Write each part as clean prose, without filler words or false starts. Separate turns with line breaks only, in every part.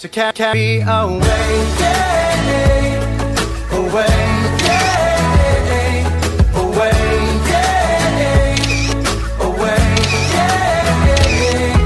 to carry away, yeah, away, yeah, away, yeah, away, yeah.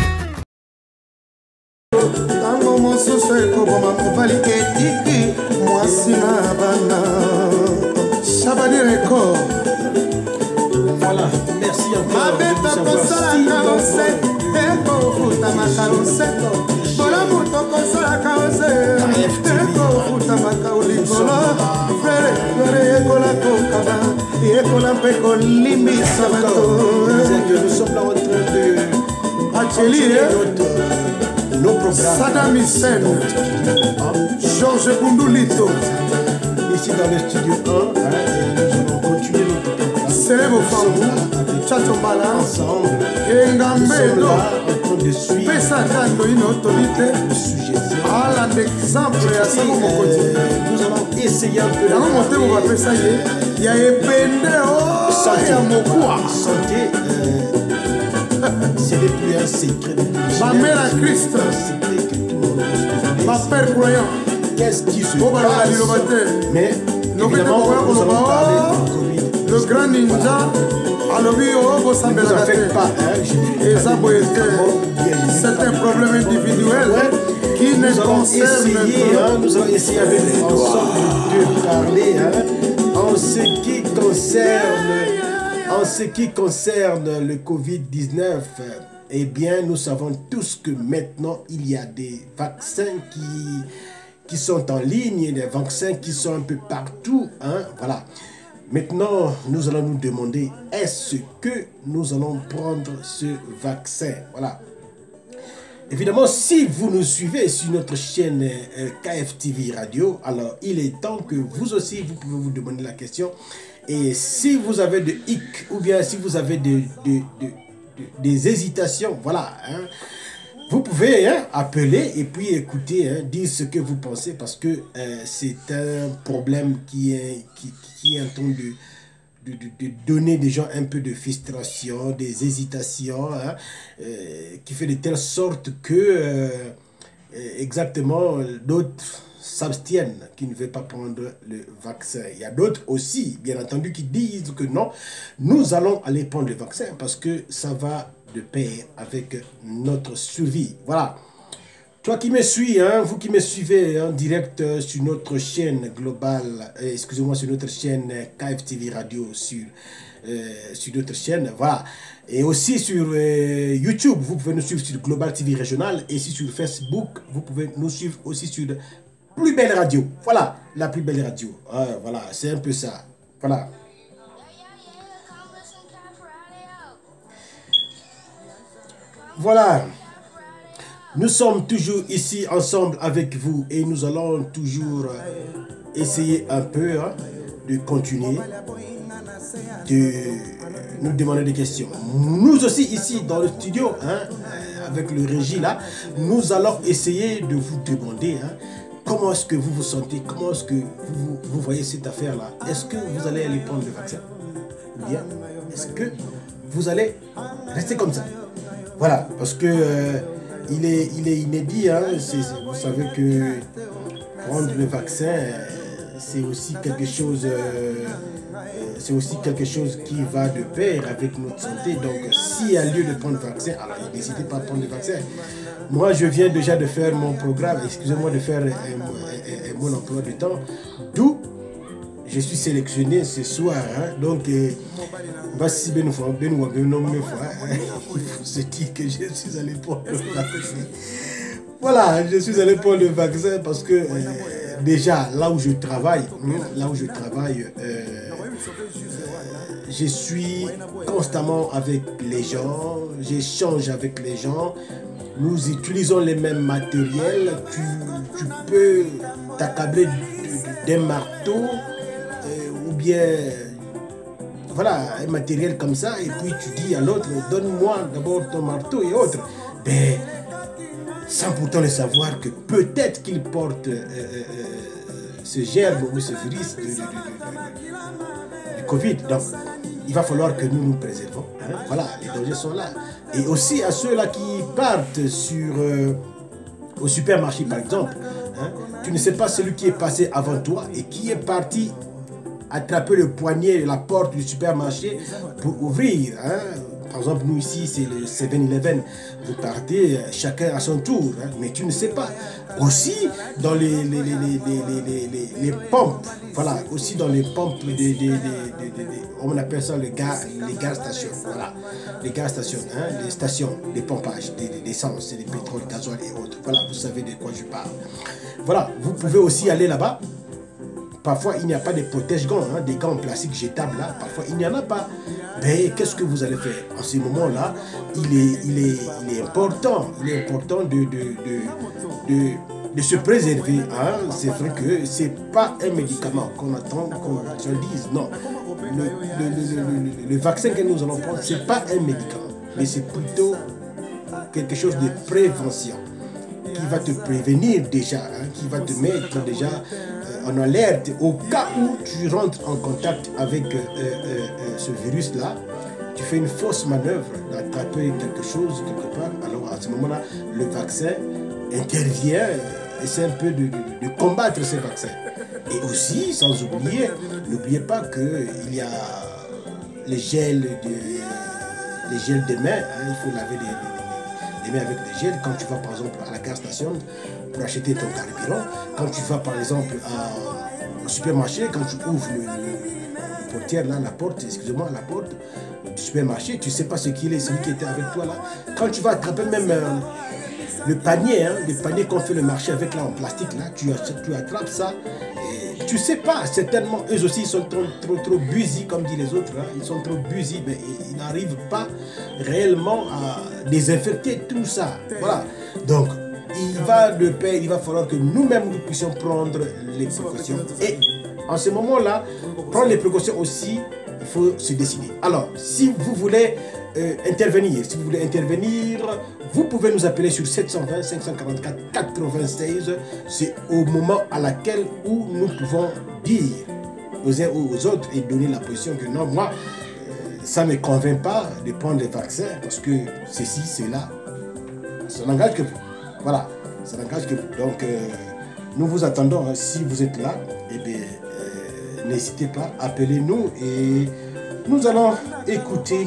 Tango mosusu ekoboma mobali etiki mwasi na bana Chabani Record.
Voilà, merci encore.
Mabeta kosala kaose eko futa makaose bola muto kosala kaose eko futa makaulikolo frere frere ekola kokaba ekola pe kolimbisa bato.
Nous sommes là en train de
Atelier
nos programmes.
Saddam Hussein, Georges Koundoulito,
Ici dans le studio 1, et nous allons continuer notre programme.
Célèbre Fambou, Tchatombala,
Ensemble,
Engambedo,
en train de suivre
Pesa Kando Inotorité,
le sujet.
à l'exemple à Samo Mokoti.
Nous allons essayer un peu de
Yango mote mo bapesa ye, ya epende o ya mokua.
santé. C'est depuis un secret de
Ma mère à Christ, ma père croyant,
qu'est-ce qui se
Boba
passe?
Lobate,
Mais évidemment, nous allons parler du Covid.
le grand ninja, alobi o
Ne vous en
bosambela
faites
te.
pas, hein, je
Et ça peut être, c'est un problème individuel qui ne
nous allons
concerne
essayer,
que
nous allons essayer avec ensemble de parler en ce qui concerne le Covid-19. Eh bien, nous savons tous que maintenant, il y a des vaccins qui sont en ligne, des vaccins qui sont un peu partout. Voilà. Maintenant, nous allons nous demander, est-ce que nous allons prendre ce vaccin? Voilà. Évidemment, si vous nous suivez sur notre chaîne KFTV Radio, alors il est temps que vous aussi, vous pouvez vous demander la question. Et si vous avez de hic, ou bien si vous avez des hésitations, voilà, vous pouvez appeler et puis écouter, dire ce que vous pensez, parce que c'est un problème qui est en train de donner des gens un peu de frustration, des hésitations, qui fait de telle sorte que exactement d'autres s'abstiennent, qui ne veulent pas prendre le vaccin. Il y a d'autres aussi, bien entendu, qui disent que non, nous allons aller prendre le vaccin parce que ça va de pair avec notre survie. Voilà. Toi qui me suis, vous qui me suivez en direct sur notre chaîne globale, excusez-moi, sur notre chaîne KFTV Radio, sur notre chaîne, voilà. Et aussi sur YouTube, vous pouvez nous suivre sur Global TV Régional, et aussi sur Facebook, vous pouvez nous suivre aussi sur Plus Belle Radio. Voilà, la Plus Belle Radio. Voilà, c'est un peu ça. Voilà. Voilà. Nous sommes toujours ici ensemble avec vous et nous allons toujours essayer un peu de continuer de nous demander des questions. Nous aussi ici dans le studio, avec le régie là, nous allons essayer de vous demander comment est-ce que vous vous sentez, comment est-ce que vous voyez cette affaire là. Est-ce que vous allez aller prendre le vaccin? Ou bien est-ce que vous allez rester comme ça? Voilà, parce que il est inédit, vous savez que prendre le vaccin, c'est aussi quelque chose qui va de pair avec notre santé. Donc, s'il y a lieu de prendre le vaccin, alors n'hésitez pas à prendre le vaccin. Moi, je viens déjà de faire mon programme, excusez-moi de faire mon emploi du temps, d'où je suis sélectionné ce soir. Donc, il faut se dire que je suis allé prendre le vaccin. Voilà, je suis allé prendre le vaccin parce que déjà, là où je travaille, je suis constamment avec les gens, j'échange avec les gens, nous utilisons les mêmes matériels, tu peux t'accabler d'un marteau ou bien voilà, un matériel comme ça, et puis tu dis à l'autre, donne-moi d'abord ton marteau et autres. Ben, sans pourtant le savoir que peut-être qu'il porte ce germe ou ce virus du Covid. Donc, il va falloir que nous nous préservons. Voilà, les dangers sont là. Et aussi à ceux-là qui partent sur au supermarché par exemple, hein, tu ne sais pas celui qui est passé avant toi et qui est parti attraper le poignet de la porte du supermarché pour ouvrir. Hein. Par exemple, nous ici, c'est le 7-Eleven. Vous partez, chacun à son tour. Hein, mais tu ne sais pas. Aussi, dans les pompes, voilà, aussi dans les pompes, on appelle ça les gaz stations. Voilà, les gaz stations, hein, les stations, les pompages, d'essence, des pétrole, gasoil et autres. Voilà, vous savez de quoi je parle. Voilà, vous pouvez aussi aller là-bas. Parfois, il n'y a pas de protège-gants, hein, des gants en plastique jetables là. Parfois, il n'y en a pas. Mais qu'est-ce que vous allez faire? En ce moment-là, il est important de se préserver. Hein. C'est vrai que ce n'est pas un médicament qu'on attend qu'on se le dise. Non. Le vaccin que nous allons prendre, ce n'est pas un médicament. Mais c'est plutôt quelque chose de prévention qui va te prévenir déjà, hein, qui va te mettre déjà en alerte au cas où tu rentres en contact avec ce virus-là. Tu fais une fausse manœuvre d'attraper quelque chose quelque part. Alors à ce moment-là, le vaccin intervient et c'est un peu de combattre ces vaccins. Et aussi, sans oublier, n'oubliez pas qu'il y a les gels des mains. Hein, il faut laver les mains avec des gels. Quand tu vas par exemple à la gare station pour acheter ton carburant, quand tu vas par exemple au supermarché, quand tu ouvres le portière là, la porte du supermarché, tu ne sais pas ce qu'il est, celui qui était avec toi là. Quand tu vas attraper même le panier, hein, le panier qu'on fait le marché avec là en plastique là, tu attrapes ça. Et tu sais pas, certainement eux aussi ils sont trop busy comme disent les autres, hein, ils sont trop busy, mais ils n'arrivent pas réellement à désinfecter tout ça. Voilà. Donc il va falloir que nous-mêmes nous puissions prendre les précautions. Et en ce moment-là, prendre les précautions aussi, il faut se décider. Alors, si vous voulez intervenir, vous pouvez nous appeler sur 720 544 96. C'est au moment à laquelle où nous pouvons dire aux uns ou aux autres et donner la position que non, moi, ça ne me convainc pas de prendre les vaccins parce que ceci, cela, ça n'engage que vous. Voilà, ça n'engage que vous. Donc, nous vous attendons. Hein, si vous êtes là, eh bien, n'hésitez pas, appelez-nous et nous allons écouter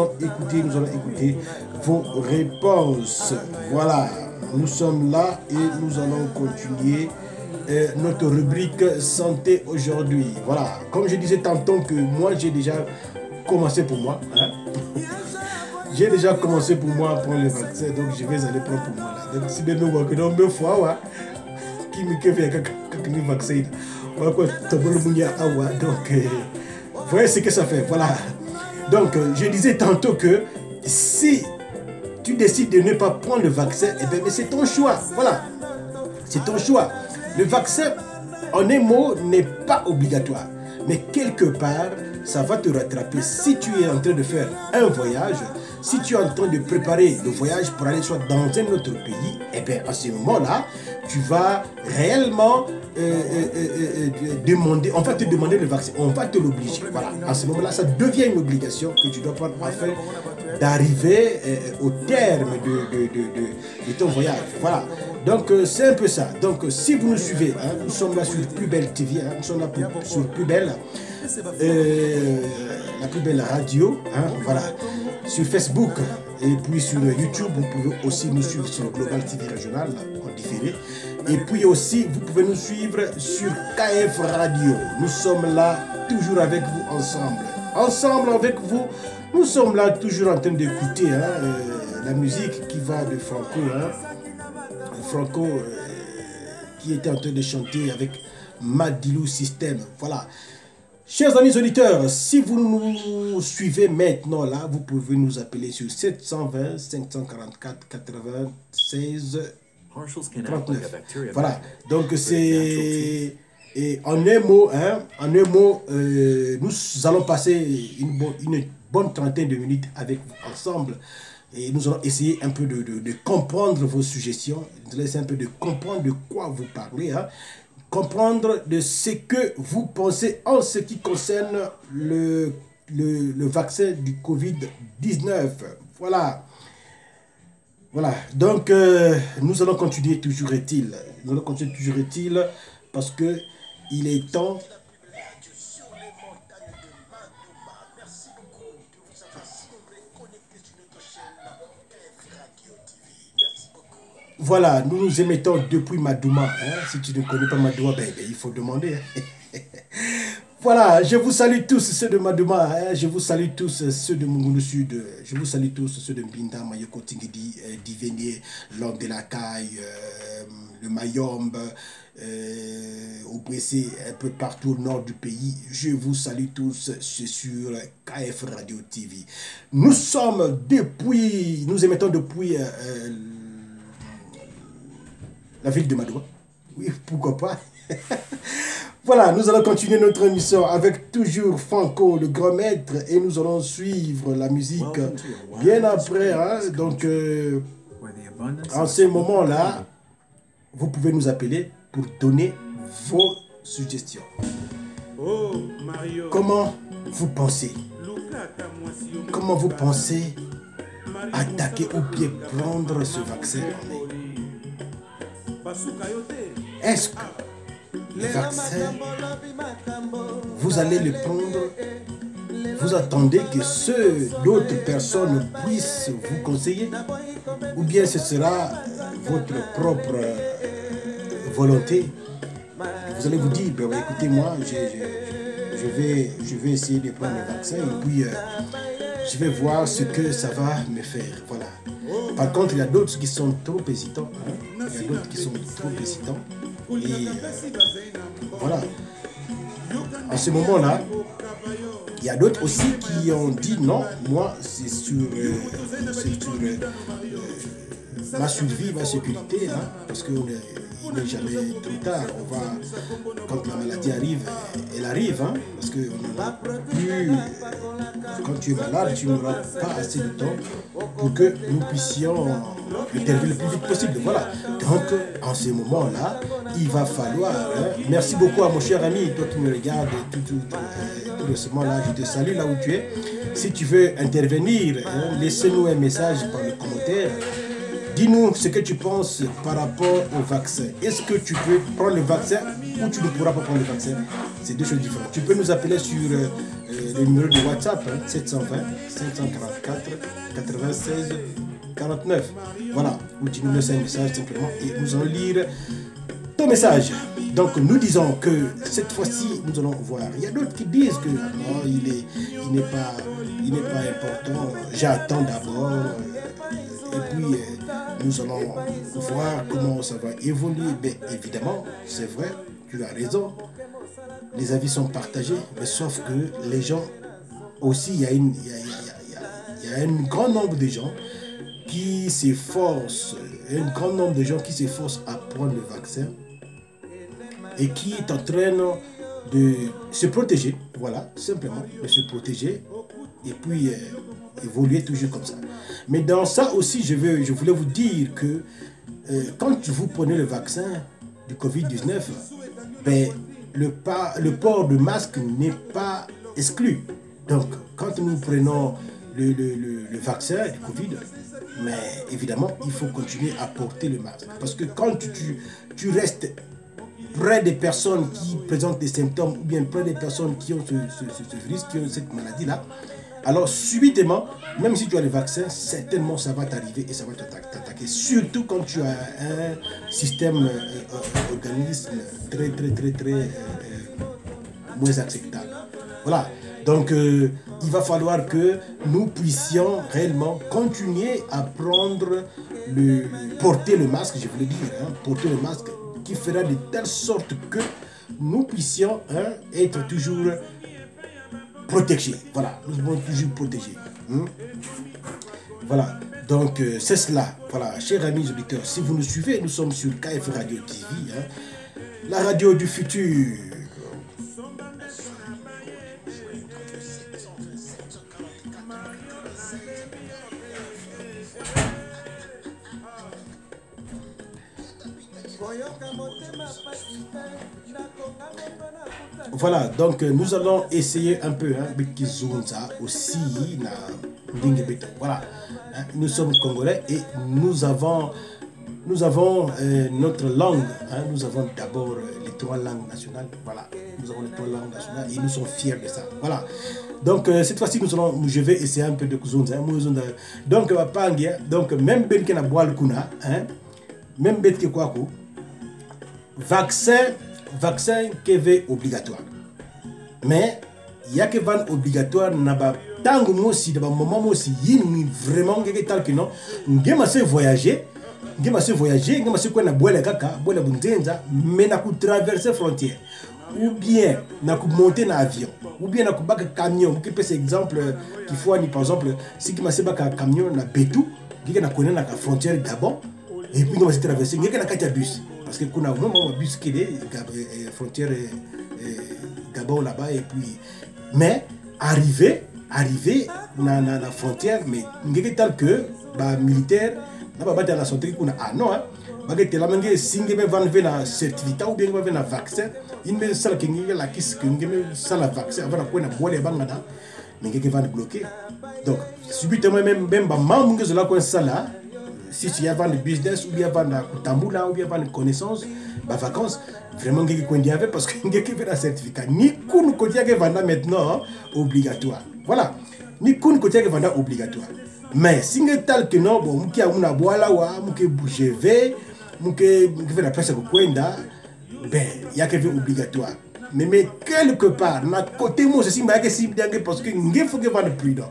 vos réponses. Voilà, nous sommes là et nous allons continuer notre rubrique santé aujourd'hui. Voilà, comme je disais tantôt que moi j'ai déjà commencé pour moi. Hein? J'ai déjà commencé pour moi à prendre le vaccin, donc je vais aller prendre pour moi. Là. Donc si bien nous voyons que dans 2 fois, qui me fait un vaccin, donc vous voyez ce que ça fait. Voilà. Donc je disais tantôt que si tu décides de ne pas prendre le vaccin, eh bien, c'est ton choix. Voilà. C'est ton choix. Le vaccin, en un mot, n'est pas obligatoire. Mais quelque part, ça va te rattraper. Si tu es en train de faire un voyage, si tu es en train de préparer le voyage pour aller soit dans un autre pays, eh bien, à ce moment-là, tu vas réellement demander, on va te demander le vaccin, on va te l'obliger. Voilà. À ce moment-là, ça devient une obligation que tu dois prendre afin d'arriver au terme de ton voyage. Voilà. Donc, c'est un peu ça. Donc, si vous nous suivez, hein, nous sommes là sur Plus Belle TV, hein, nous sommes là sur Plus Belle, la plus belle radio, hein, voilà. Sur Facebook et puis sur YouTube, vous pouvez aussi nous suivre sur Global TV Régional en différé. Et puis aussi, vous pouvez nous suivre sur KF Radio. Nous sommes là toujours avec vous ensemble. Ensemble avec vous, nous sommes là toujours en train d'écouter la musique qui va de Franco. Franco qui était en train de chanter avec Madilou System. Voilà. Chers amis auditeurs, si vous nous suivez maintenant là, vous pouvez nous appeler sur 720 544 96 39. Voilà, donc c'est en un mot, nous allons passer une bonne trentaine de minutes avec vous ensemble. Et nous allons essayer un peu de comprendre vos suggestions, nous allons essayer un peu de comprendre de quoi vous parlez, hein. Comprendre de ce que vous pensez en ce qui concerne le vaccin du Covid-19. Voilà. Voilà, donc nous allons continuer, toujours est-il. Nous allons continuer, toujours est-il, parce que il est temps. Voilà, nous nous émettons depuis Madouma. Hein. Si tu ne connais pas Madouma, ben, il faut demander. Hein. Voilà, je vous salue tous ceux de Madouma, hein. Je vous salue tous ceux de Mungulu Sud, je vous salue tous ceux de Mbinda, Mayoko Tingidi, Divenier, l'homme de la Caille, le Mayombe, au Bressé, un peu partout au nord du pays. Je vous salue tous, c'est sur KF Radio TV. Nous sommes depuis, nous émettons depuis la ville de Madoua. Oui, pourquoi pas. Voilà, nous allons continuer notre émission avec toujours Franco, le grand maître, et nous allons suivre la musique bien après. Hein. Donc, en ce moment-là, vous pouvez nous appeler pour donner vos suggestions. Comment vous pensez? Comment vous pensez attaquer ou bien prendre ce vaccin en mai? Est-ce que le vaccin, vous allez le prendre? Vous attendez que d'autres personnes puissent vous conseiller? Ou bien ce sera votre propre volonté? Vous allez vous dire, ben, écoutez, moi, je vais essayer de prendre le vaccin et puis je vais voir ce que ça va me faire. Voilà. Par contre, il y a d'autres qui sont trop hésitants. Hein? Il y a d'autres qui sont trop hésitants. Et voilà. En ce moment-là, il y a d'autres aussi qui ont dit non, moi, c'est sur ma survie, ma sécurité, hein, parce qu'il n'est jamais trop tard. Quand la maladie arrive, elle arrive, hein, parce que quand tu es malade, tu n'auras pas assez de temps pour que nous puissions intervenir le plus vite possible. Voilà. Donc, en ce moment-là, il va falloir. Hein, merci beaucoup à mon cher ami, toi qui me regardes tout récemment là, je te salue là où tu es. Si tu veux intervenir, hein, laissez-nous un message par le commentaire. Dis-nous ce que tu penses par rapport au vaccin. Est-ce que tu peux prendre le vaccin ou tu ne pourras pas prendre le vaccin? C'est deux choses différentes. Tu peux nous appeler sur le numéro de WhatsApp, hein, 720 544 96 49. Voilà, ou tu nous laisses un message simplement et nous allons lire ton message. Donc nous disons que cette fois-ci, nous allons voir. Il y a d'autres qui disent que non, il n'est pas important. J'attends d'abord. Et puis, nous allons voir comment ça va évoluer. Mais évidemment, c'est vrai, tu as raison. Les avis sont partagés, mais sauf que les gens aussi, il y a un grand nombre de gens qui s'efforcent, à prendre le vaccin et qui est en train de se protéger, voilà, simplement, de se protéger et puis évoluer toujours comme ça. Mais dans ça aussi, je voulais vous dire que quand vous prenez le vaccin du Covid-19, ben, le port de masque n'est pas exclu. Donc, quand nous prenons le vaccin du Covid, mais évidemment, il faut continuer à porter le masque. Parce que quand tu restes près des personnes qui présentent des symptômes ou bien près des personnes qui ont ce virus, qui ont cette maladie-là, alors subitement, même si tu as le vaccin, certainement ça va t'arriver et ça va t'attaquer. Surtout quand tu as un système organisme très moins acceptable. Voilà. Donc il va falloir que nous puissions réellement continuer à porter le masque, je voulais dire, hein, porter le masque qui fera de telle sorte que nous puissions être toujours protégés. Voilà, nous devons toujours protéger. Voilà, donc c'est cela. Voilà, chers amis auditeurs, si vous nous suivez, nous sommes sur KF Radio TV, hein, la radio du futur. Voilà, donc nous allons essayer un peu Bikizunza aussi. Voilà, nous sommes congolais et nous avons notre langue. Nous avons d'abord les 3 langues nationales. Voilà, nous avons les 3 langues nationales et nous sommes fiers de ça. Voilà. Donc cette fois-ci, je vais essayer un peu de Kuzunza. Donc même ben qui na boal kuna, même ben qui quoi vaccin qui est obligatoire. Mais il y a que van obligatoire n'a pas tant que moi aussi, dans moment moi aussi, vraiment quelque tal que non, ngema se voyager, ngema se quoi na boile kaka, boile bunzenza, mais na ku traverser frontière. Ou bien na ku monter na avion, ou bien na ku baka camion, qui peut exemple qu'il faut ni par exemple si qui m'a se baka camion na Betou, qui na connaît na frontière Gabon et puis ngema se traverser, ngeka na katia bus parce que kuna un bus qui est frontière Gabon là-bas et puis mais arriver na la frontière mais ngeke tal que ba militaire na ba bata la santé kuna non ba ke tela menge singe be van na certificat ou bien va na vaccin il me sala ke ngeke la kis ke ngeke sala vaccin avant ko na bolé bangana mais ngeke van bloquer donc subitement même ba mamnge zola ko sala si tu y as de business ou bien de tambula ou bien de connaissance bah vacances vraiment ngeki ko ndiave parce que ngeki fait un certificat ni kun ko tiake vanda maintenant obligatoire voilà ni kun ko tiake vanda obligatoire mais si tal que non bon mki amuna boala wa mki bouger mki fait la presse ko kwenda ben ya que obligatoire mais quelque part na côté moi ceci m'a que si bien parce que ngeki faut que vendre prudent.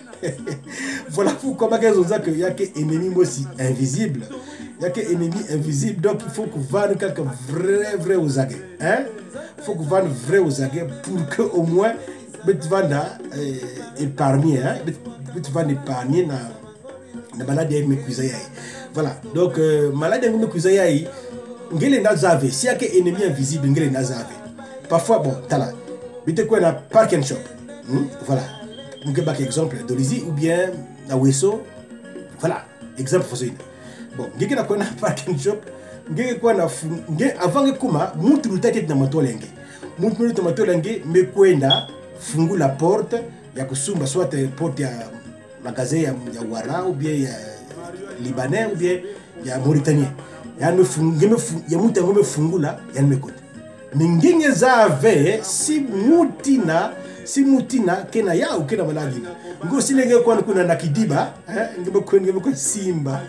Voilà pourquoi il y a que ennemi aussi invisible. Il y a que ennemi invisible. Donc il faut que vous veniez quelqu'un vrai aux aguets. Il faut que vous veniez vrai aux aguets pour que au moins vous veniez épargner. Vous veniez épargner la maladie de Mekuzaï. Voilà. Donc maladie de Mekuzaï, ngele nazave. S'il y a que ennemi invisible, ngele nazave. Parfois bon, tala. Bite quoi na park and shop. Voilà. Nous avons exemple d'Olizi ou bien à Wesso. Voilà, exemple facile. Bon, nous avons un parking shop. Nous avons avant que kuma, nous avons tête na matolenge. Nous avons matolenge, mais kwenda fungu la porte ya kusumba soit porte ya magasin ya Wara ou bien ya Libanais ou bien ya Mauritanien. Ya me fungu ya mutango me fungula ya me kote. Mingine zave si mutina kena ya ou kena maladi ngo silenge kwa kuna na kidiba ngebe kwa simba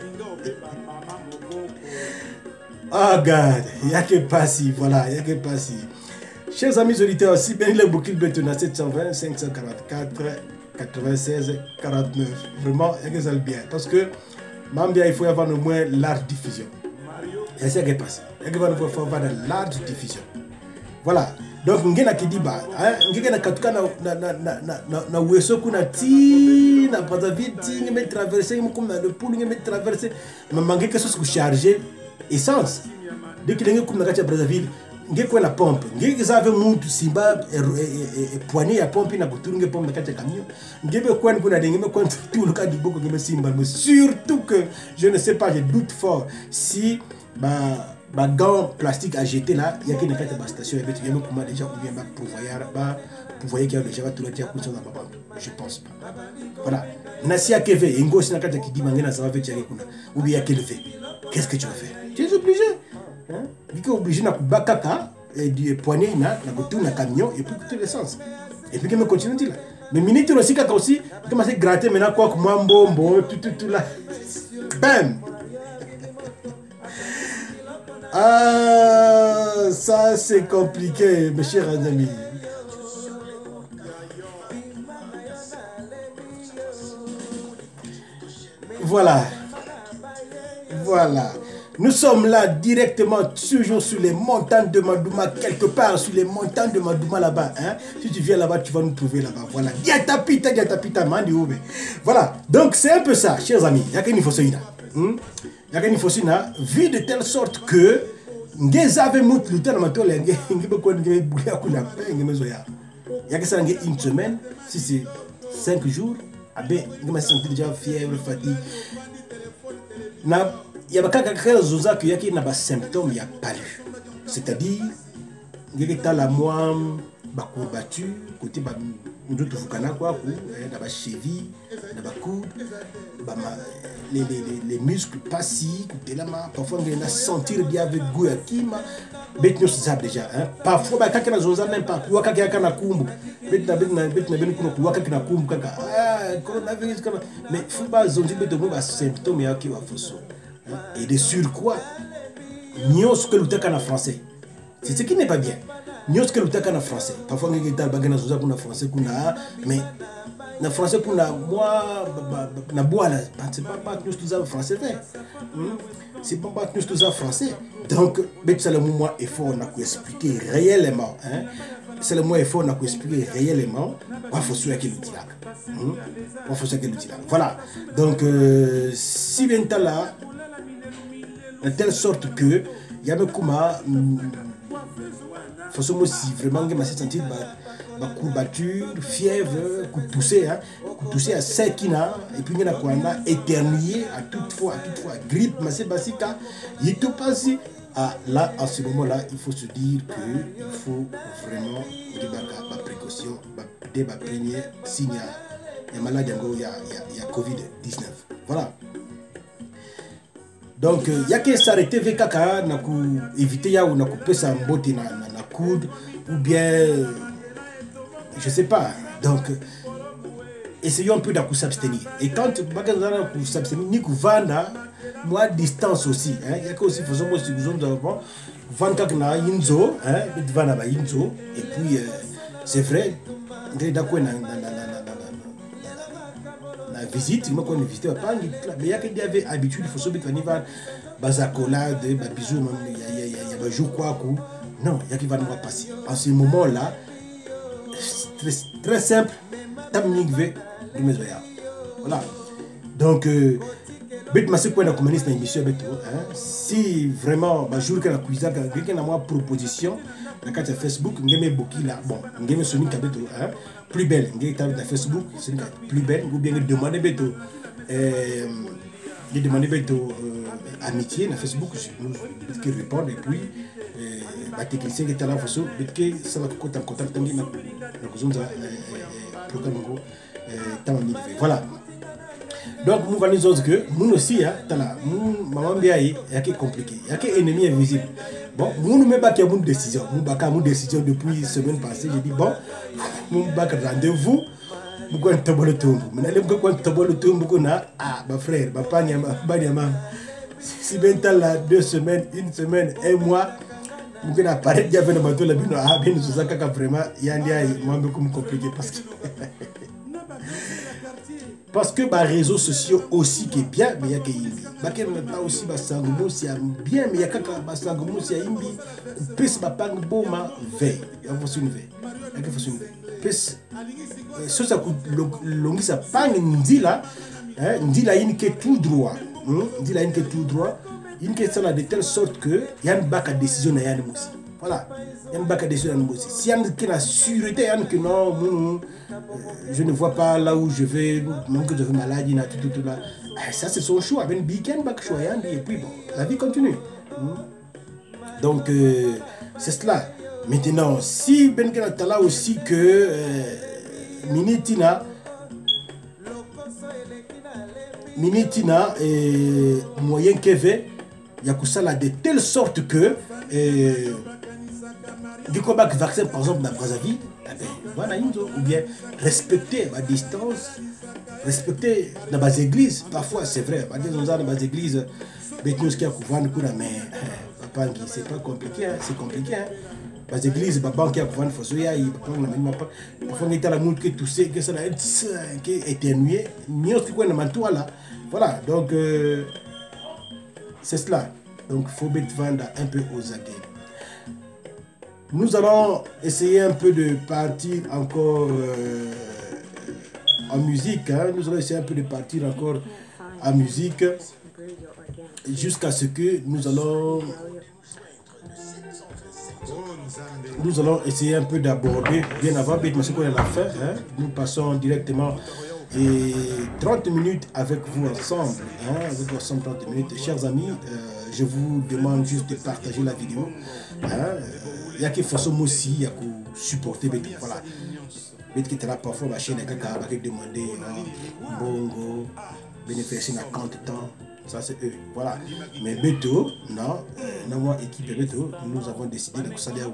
oh god yake pasi voilà yake pasi. Chers amis auditeurs, si bien le bouquin de 720 544 96 49 vraiment yake ça bien parce que mambia il faut avoir au moins large diffusion et c'est yake pasi yake va faut avoir de large diffusion voilà. Donc ngena kidiba ngena katuka na Wesso kuna ti na Brazzaville ti ngeme traverser ngeme le poule ngeme traverser mais manque quelque chose pour charger essence dès que ngeme kuma kacha Brazzaville ngeke kwa la pompe ngeke zave muntu simba poignée ya pompe na kuturunge pompe kacha camion ngebe kwa kuna ngeme kwa tout le cas du boko ngeme simba mais surtout que je ne sais pas, je doute fort si bah gants plastique à jeter là, il y a que des cartes de station et il y a comment déjà ou bien pourvoyer qui a déjà tout le temps couché dans papa. Je pense pas. Voilà. Nasia Keve, Ingo si na carte qui dit mangena ça va faire tirer kuna ou bien quel fait. Qu'est-ce que tu vas faire? Tu es obligé. Hein? Tu es obligé na bakaka et du poignet na kutu na camion et puis tout l'essence. Et puis que me continue là. Mais minute aussi kaka aussi, commencer gratter maintenant quoi que moi mbombo tout là. Bam. Ah, ça c'est compliqué, mes chers amis. Voilà. Nous sommes là directement, toujours sur les montagnes de Madouma, quelque part sur les montagnes de Madouma là-bas. Hein? Si tu viens là-bas, tu vas nous trouver là-bas. Voilà. Diatapita, mandi oube. Voilà. Donc c'est un peu ça, chers amis. Yakeni Fosoina. Yakeni Fosoina, vu de telle sorte que ngez avez mout lutter dans matole ngebe ko ngebe bouya kuna pe ngebe zoya. Yakesa une semaine, si c'est 5 jours, abe ngebe senti déjà fièvre, fatigue. il y a quelques zoza qui a des symptômes, il y a palu. C'est-à-dire, il y a la moi, ma courbature, côté d'autres fukana quoi, la cheville, la coude, les muscles passifs, parfois on a sentir bien avec goût à qui ma bête nous savent déjà. Parfois, quand on a zoza même pas, ou quand on a kumbu, bête na kumbu kaka, coronavirus mais faut pas zonger bête de symptômes qui va fausser. Et de surcroît, nous ce que nous avons en français, c'est ce qui n'est pas bien. Nous ce que nous avons en français, parfois nous avons en français, mais en français pour moi, na bois là, c'est pas que nous tous en français, c'est pas que nous tous en français. Donc, c'est le moment il faut on a expliquer réellement, c'est le moment il faut on a expliquer réellement, il faut souhaiter qu'il dit là, il faut souhaiter qu'il dit là. Voilà. Donc, si bien là. De telle sorte que il y a façon si vraiment que je sentir ma courbature, fièvre, coup poussé à 5 kina et puis il y a quoi éternué à toute fois grippe mais c'est basique il tout passé là en ce moment là il faut se dire que il faut vraiment la précaution dès la première signe il y a maladie il y a Covid-19 voilà. Donc, il y a que s'arrêter avec kaka na ku éviter ya ou na couper sa mbote na coude ou bien je sais pas. Donc essayons un peu de s'abstenir. Et quand baganda ku s'abstenir ni ku vanda moi distance aussi il y a que aussi façon moi si vous avons vendre kaka na inzo bit vanda ba inzo et puis c'est vrai d'accord visite, moi quand on visite pas mais il y a qui avait habitude il faut se mettre en hiver bazacola de bisous il y a jour quoi non il y a qui va nous passer en ce moment là très simple tamnigve de mes oya voilà donc bet ma c'est quoi la communiste dans l'émission si vraiment jour que la cuisine quelqu'un a moi proposition na carte Facebook ngeme boki là bon ngeme soni kabeto plus belle ngeme tape dans Facebook c'est plus belle ou bien demander beto amitié na Facebook nous qui répondre et puis ba technicien qui est là façon que ça va contact tangi na kuzunza programme ngo tamani voilà. Donc nous allons dire que nous aussi tala maman biaye yake compliqué yake ennemi invisible. Bon, nous même pas qu'il y a une décision. Nous avons une décision depuis la semaine passée. J'ai dit, bon, nous avons rendez-vous. Nous avons un tableau de tombe. Nous avons un tableau de tombe. Ma frère, ma papa, ma si bien là, 2 semaines, 1 semaine, 1 mois, nous avons apparaître. Il y avait un bateau là, nous avons vraiment, il y a beaucoup compliqué parce que les réseaux sociaux aussi qui est bien, mais il y a que Imbi. Il y a aussi Basangomo, c'est bien, mais il y a que Basangomo, c'est Imbi. Pes Bapang Boma veille. Il y a une veille. Il y a une veille. Pes, ce ça coûte longi ça pang Ndila, Ndila il est tout droit. Ndila il est tout droit. Il est ça de telle sorte que il y a une bac à décision à Yann aussi. Voilà. Il y a une bac à décision à Yann aussi. Si il y a la sûreté, que non, je ne vois pas là où je vais, même que je vais malade, tout là. Ça c'est son choix. Ben week-end, bac choix, et puis bon, la vie continue. Donc c'est cela. Maintenant, si Ben Kanata là aussi que Minitina moyen qu'il y a que ça là de telle sorte que du combat vaccin par exemple dans Brazzaville, voilà, ou bien respecter ma distance, respecter dans les églises, parfois c'est vrai, dans les églises, mais papa c'est pas compliqué, c'est compliqué. Les églises, papa qui a couvert Fosoya, parfois on est à la moule que tout c'est que ça qui est éternué, ni autre que dans là. Voilà, donc c'est cela. Donc il faut mettre vendre un peu aux aguets. Nous allons essayer un peu de partir encore en musique. Nous allons essayer un peu de partir encore en musique jusqu'à ce que nous allons essayer un peu d'aborder bien avant, mais c'est qu'on a la fin. Nous passons directement Et 30 minutes avec vous ensemble, avec vous ensemble 30 minutes. Chers amis, je vous demande juste de partager la vidéo. Il y a qui font ça aussi, il y a qui supporter, voilà. Mais qui était là parfois, ma chaîne, quelqu'un va demander bongo, bénéficier d'un compte de temps. Ça c'est eux, voilà. Mais Beto, non, moi équipe Beto, nous avons décidé de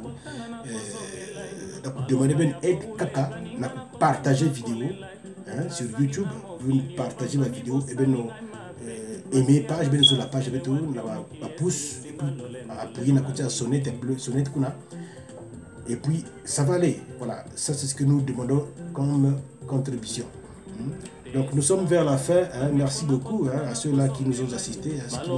demander une aide caca, de partager la vidéo sur YouTube. Vous partagez la vidéo et bien nous aimez page, bien sur la page Beto, la pouce, et puis appuyer la côté à sonnette bleue, sonnette qu'on a. Et puis ça va aller, voilà. Ça c'est ce que nous demandons comme contribution. Donc nous sommes vers la fin, merci beaucoup à ceux-là qui nous ont assistés.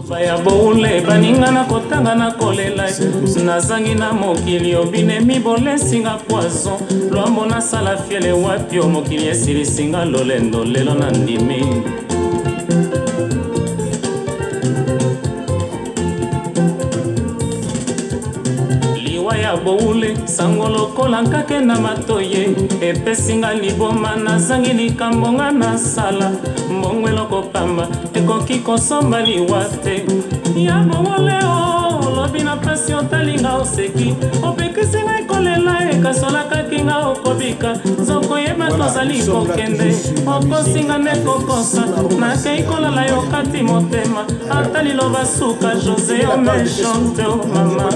Boule sangolo kolanka ke na matoye epesinga liboma nazangi likambonga na sala mbongwelo kopamba ekoki kosomba liwate ya bongole lobi na pasi otalinga oseki opekisinga ekolela ekasolaka kinga okobika zokoyeba tozali kokende okosinga nekokosa nakei kolala yo kati motema ata liloba suka José o méchante o mama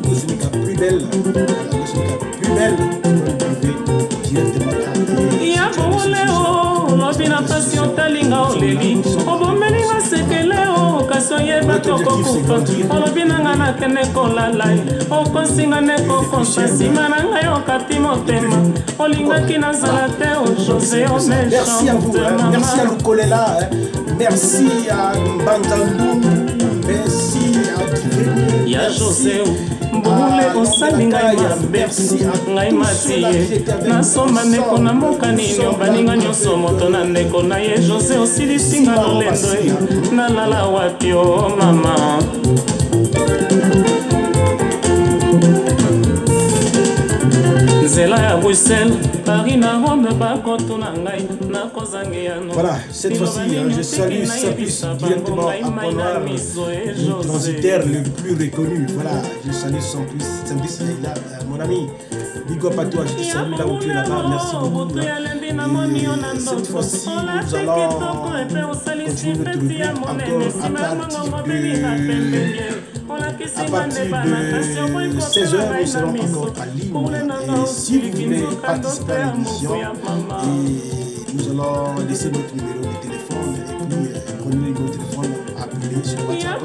ya bongole lobi na pasi otalinga oleli obomelinga sekele kasi oyeba tokokufa olobi nanga nakende kolala okosinga nekokosa nsima na ngai okati motema olingaki nazala te o José o méchante mama.
Merci à Lukolela, merci à Mbantandou, merci à Tiveni,
ya José mbule osali ngai mabe ngai matie nasomba ndeko na mboka nini obaninga nyonso moto na ndeko na ye José osilisinga lolendo nalala wapi o mama.
Voilà, cette fois-ci, je salue Simplice directement à Ponoir, le transitaire le plus reconnu. Voilà, je salue Simplice, mon ami. Big up à toi, je te salue là où tu es là-bas, merci beaucoup. Et cette fois-ci, nous allons continuer notre rubrique encore à partir de 16h, nous serons encore en ligne. Et si vous voulez participer à l'émission, nous allons laisser notre numéro de téléphone et puis prenez le numéro de téléphone, appelez sur WhatsApp.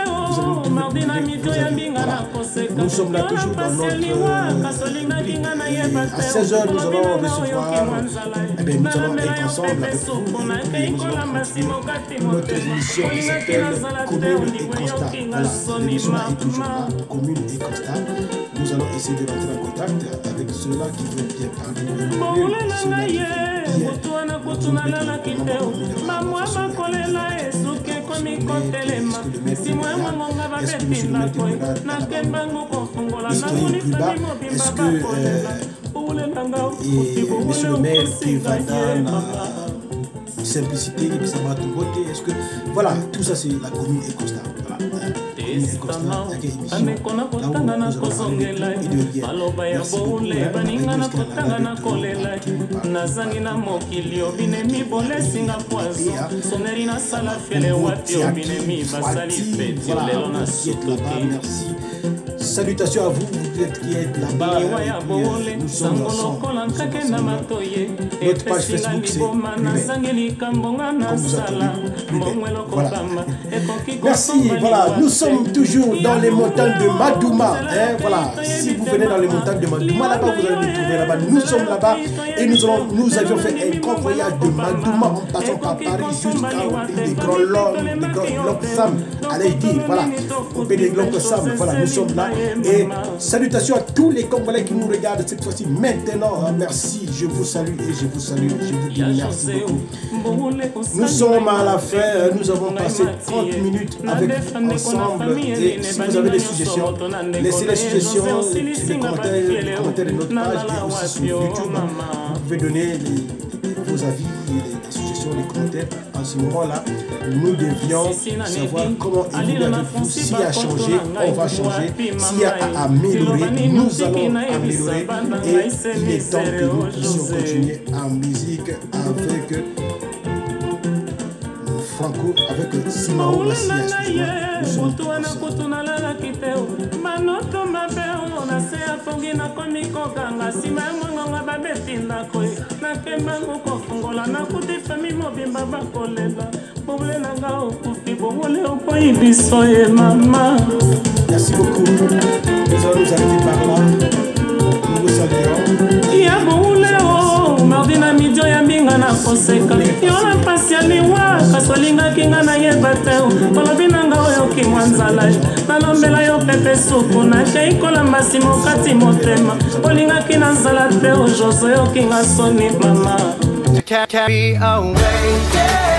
Nous sommes là toujours dans notre rubrique. À 16h, nous allons recevoir, nous allons être ensemble avec vous et nous allons continuer notre émission qui s'appelle Commune et Constat. Voilà, l'émission est toujours là, Commune et Constat. Nous allons essayer de rentrer en contact avec ceux-là qui veulent bien parler, ceux-là qui est-ce que monsieur le maire qui va dans simplicité, qui va de beauté, est-ce que voilà, tout ça c'est la commune et constat. Salutations à vous, vous qui êtes là-bas. Nous sommes ensemble. Notre page Facebook c'est Voilà. Merci. Voilà, nous sommes toujours dans les montagnes de Madouma. Voilà, si vous venez dans les montagnes de Madouma, là-bas vous allez nous trouver là-bas. Nous sommes là-bas et nous avions fait un grand voyage de Madouma en passant par Paris jusqu'à des grands longs Sam. Allez dire, voilà, au pays des grands Sam. Voilà, nous sommes là. Et salutations à tous les Congolais qui nous regardent cette fois-ci maintenant. Merci, je vous salue et je vous salue. Je vous dis merci beaucoup. Nous sommes à la fin, nous avons passé 30 minutes avec vous ensemble. Et si vous avez des suggestions, laissez les suggestions sur les commentaires de notre page et aussi sur YouTube. Vous pouvez donner vos avis et les suggestions. questions, les commentaires. À ce moment-là, nous devions savoir comment évoluer avec vous. S'il y a changé, on va changer. S'il y a à améliorer, nous allons améliorer. Et il est temps que nous puissions continuer en musique avec Franco, avec Simao Massias. Merci beaucoup. Nous allons nous arrêter par là. Nous vous saluons.
Mardina midio ya mbinga na koseka yola pasi ya liwa kasolinga kinga na yeba te olobi na nga oyo kimwanzala nalombela yo pepe supu na sheikola mbasi mokati motema olingaki na nzala te ojoso yo kinga soni mama
To carry away, yeah.